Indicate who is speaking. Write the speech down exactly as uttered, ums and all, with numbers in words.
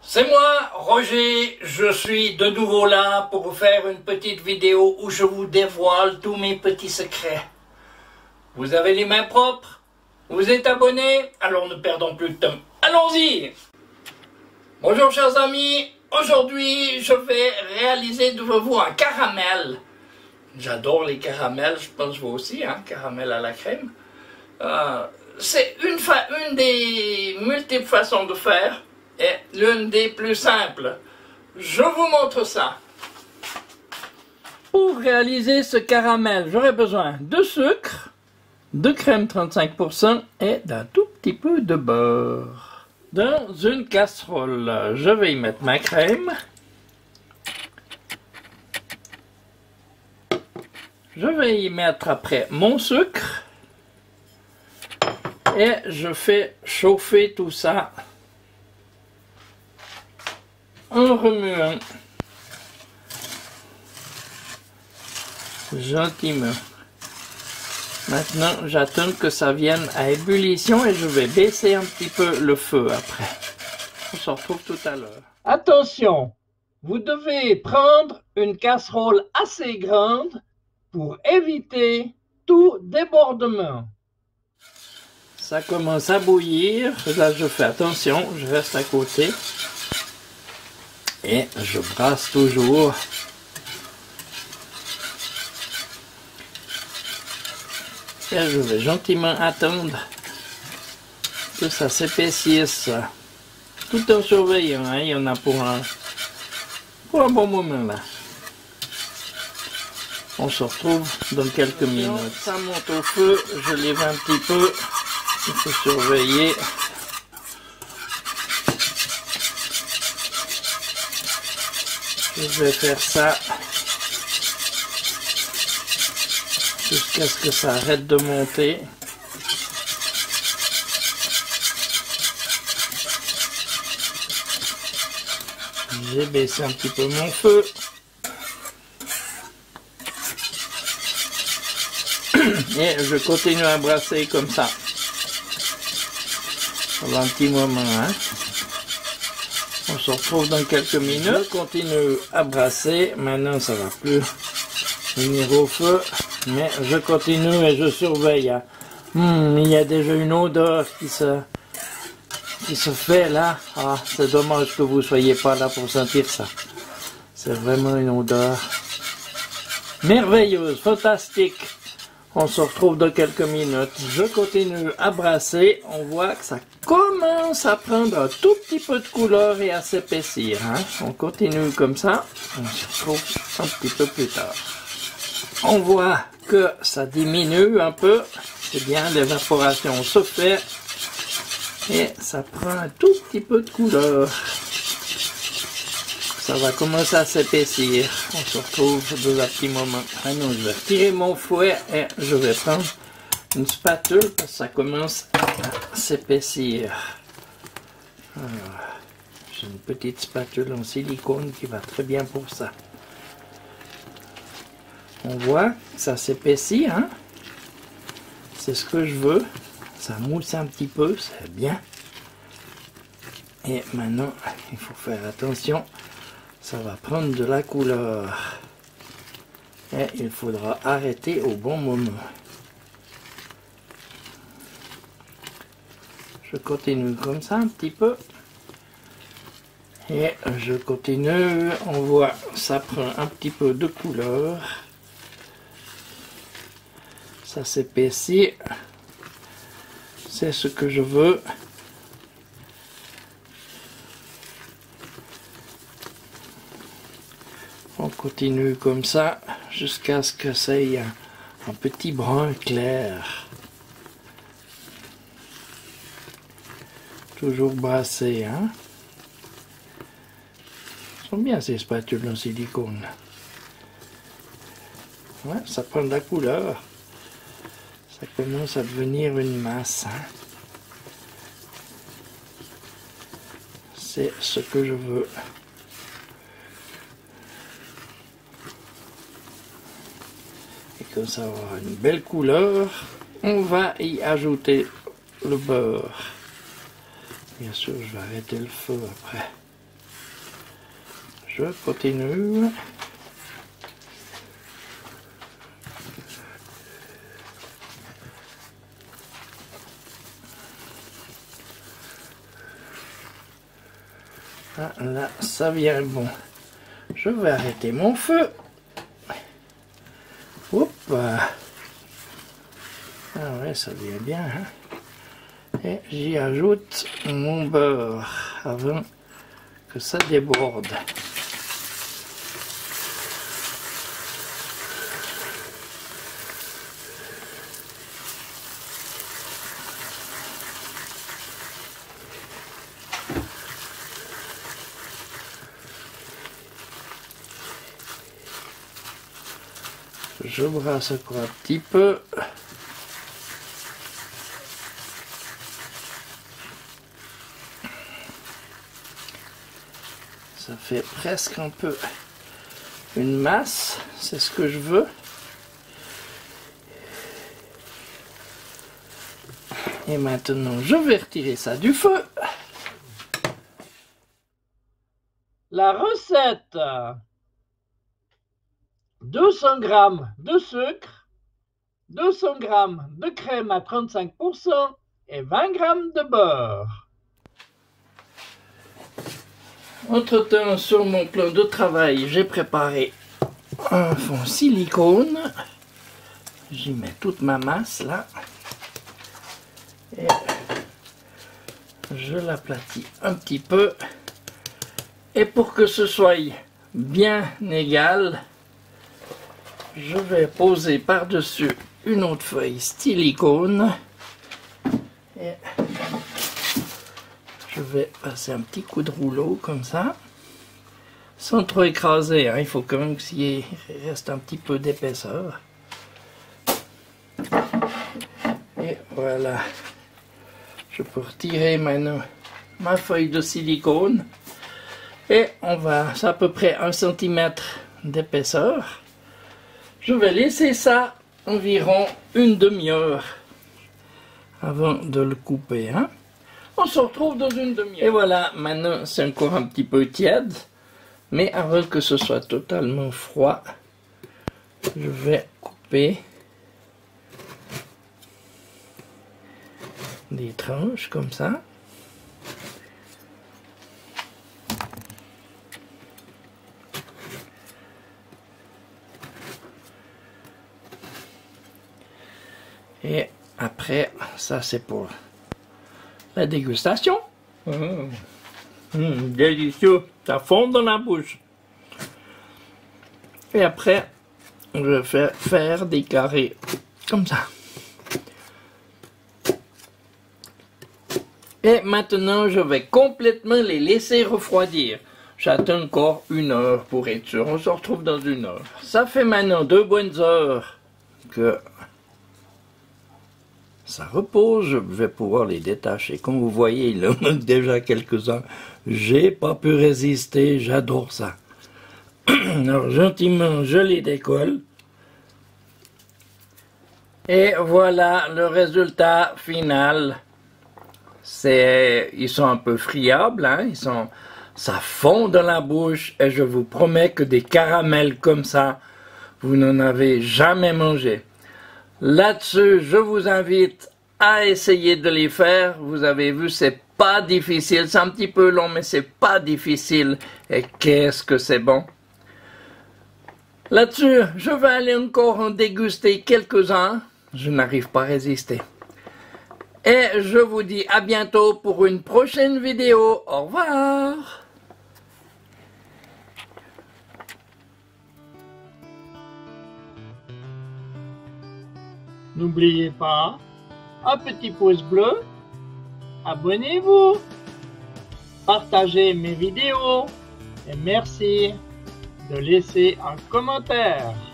Speaker 1: C'est moi, Roger, je suis de nouveau là pour vous faire une petite vidéo où je vous dévoile tous mes petits secrets. Vous avez les mains propres? Vous êtes abonnés? Alors ne perdons plus de temps. Allons-y! Bonjour chers amis, aujourd'hui je vais réaliser devant vous un caramel. J'adore les caramels, je pense vous aussi, hein, caramel à la crème. Euh, C'est une, une des multiples façons de faire. Et l'une des plus simples. Je vous montre ça. Pour réaliser ce caramel, j'aurai besoin de sucre, de crème trente-cinq pour cent et d'un tout petit peu de beurre. Dans une casserole, je vais y mettre ma crème. Je vais y mettre après mon sucre. Et je fais chauffer tout ça en remuant gentiment. Maintenant, j'attends que ça vienne à ébullition et je vais baisser un petit peu le feu après. On se retrouve tout à l'heure. Attention, vous devez prendre une casserole assez grande pour éviter tout débordement. Ça commence à bouillir. Là, je fais attention, je reste à côté. Et je brasse toujours. Et je vais gentiment attendre que ça s'épaississe. Tout en surveillant, hein, il y en a pour un, pour un bon moment là. On se retrouve dans quelques minutes. Ça monte au feu, je lève un petit peu. Il faut surveiller. Je vais faire ça jusqu'à ce que ça arrête de monter. J'ai baissé un petit peu mon feu. Et je continue à brasser comme ça. Pendant un petit moment, hein. On se retrouve dans quelques minutes. Je continue à brasser. Maintenant, ça va plus venir au feu. Mais je continue et je surveille. Hum, il y a déjà une odeur qui se, qui se fait là. Ah, c'est dommage que vous ne soyez pas là pour sentir ça. C'est vraiment une odeur merveilleuse, fantastique. On se retrouve dans quelques minutes. Je continue à brasser. On voit que ça commence à prendre un tout petit peu de couleur et à s'épaissir. Hein? On continue comme ça. On se retrouve un petit peu plus tard. On voit que ça diminue un peu. C'est bien, l'évaporation se fait. Et ça prend un tout petit peu de couleur. Ça va commencer à s'épaissir. On se retrouve dans un petit moment. Maintenant, je vais retirer mon fouet et je vais prendre une spatule parce que ça commence à s'épaissir. J'ai une petite spatule en silicone qui va très bien pour ça. On voit que ça s'épaissit, hein? C'est ce que je veux. Ça mousse un petit peu, c'est bien. Et maintenant, il faut faire attention. Ça va prendre de la couleur. Et il faudra arrêter au bon moment. Je continue comme ça un petit peu. Et je continue. On voit, ça prend un petit peu de couleur. Ça s'épaissit. C'est ce que je veux. On continue comme ça jusqu'à ce que ça ait un, un petit brun clair. Toujours brassé, hein. Ils sont bien ces spatules en silicone. Ouais, ça prend de la couleur. Ça commence à devenir une masse. Hein. C'est ce que je veux. Comme ça va avoir une belle couleur. On va y ajouter le beurre. Bien sûr, je vais arrêter le feu après. Je continue. Ah, là, ça vient bon. Je vais arrêter mon feu. Hop. Ah ouais, ça vient bien. Hein? Et j'y ajoute mon beurre avant que ça déborde. Je brasse encore un petit peu. Ça fait presque un peu une masse, c'est ce que je veux. Et maintenant, je vais retirer ça du feu. La recette: deux cents grammes de sucre, deux cents grammes de crème à trente-cinq pour cent et vingt grammes de beurre. Entre-temps, sur mon plan de travail, j'ai préparé un fond silicone. J'y mets toute ma masse là. Et je l'aplatis un petit peu. Et pour que ce soit bien égal, je vais poser par-dessus une autre feuille silicone. Et je vais passer un petit coup de rouleau comme ça, sans trop écraser, hein. Il faut quand même qu'il reste un petit peu d'épaisseur. Et voilà. Je peux retirer maintenant ma feuille de silicone. Et on va, c'est à peu près un centimètre d'épaisseur. Je vais laisser ça environ une demi-heure avant de le couper, hein. On se retrouve dans une demi-heure. Et voilà, maintenant c'est encore un petit peu tiède, mais avant que ce soit totalement froid, je vais couper des tranches comme ça. Et après, ça c'est pour la dégustation. Mmh. Mmh, délicieux, ça fond dans la bouche. Et après, je vais faire, faire des carrés comme ça. Et maintenant, je vais complètement les laisser refroidir. J'attends encore une heure pour être sûr. On se retrouve dans une heure. Ça fait maintenant deux bonnes heures que ça repose, je vais pouvoir les détacher. Comme vous voyez, il en manque déjà quelques-uns. J'ai pas pu résister, j'adore ça. Alors gentiment, je les décolle. Et voilà le résultat final. C'est, ils sont un peu friables, hein, ils sont, ça fond dans la bouche. Et je vous promets que des caramels comme ça, vous n'en avez jamais mangé. Là-dessus, je vous invite à essayer de les faire. Vous avez vu, c'est pas difficile. C'est un petit peu long, mais c'est pas difficile. Et qu'est-ce que c'est bon. Là-dessus, je vais aller encore en déguster quelques-uns. Je n'arrive pas à résister. Et je vous dis à bientôt pour une prochaine vidéo. Au revoir. N'oubliez pas, un petit pouce bleu, abonnez-vous, partagez mes vidéos et merci de laisser un commentaire.